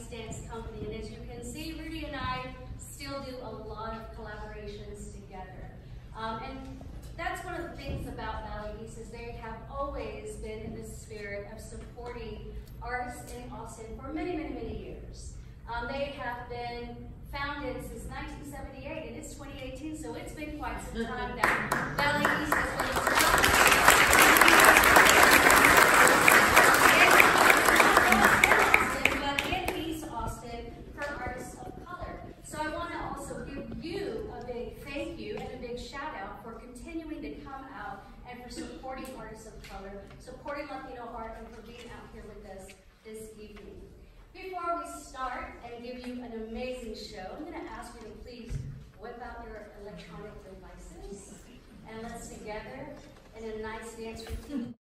dance company. And as you can see, Rudy and I still do a lot of collaborations together. And that's one of the things about Valley East is they have always been in the spirit of supporting artists in Austin for many, many, many years. They have been founded since 1978, and it's 2018, so it's been quite some time that Valley East has been but in East Austin for artists of color. So I want to also give you a big thank you and a big shout out for continuing to come out and for supporting artists of color, supporting Latino art, and for being out here with us this evening. Before we start and give you an amazing show, I'm going to ask you to please whip out your electronic devices and let's together in a nice dance routine.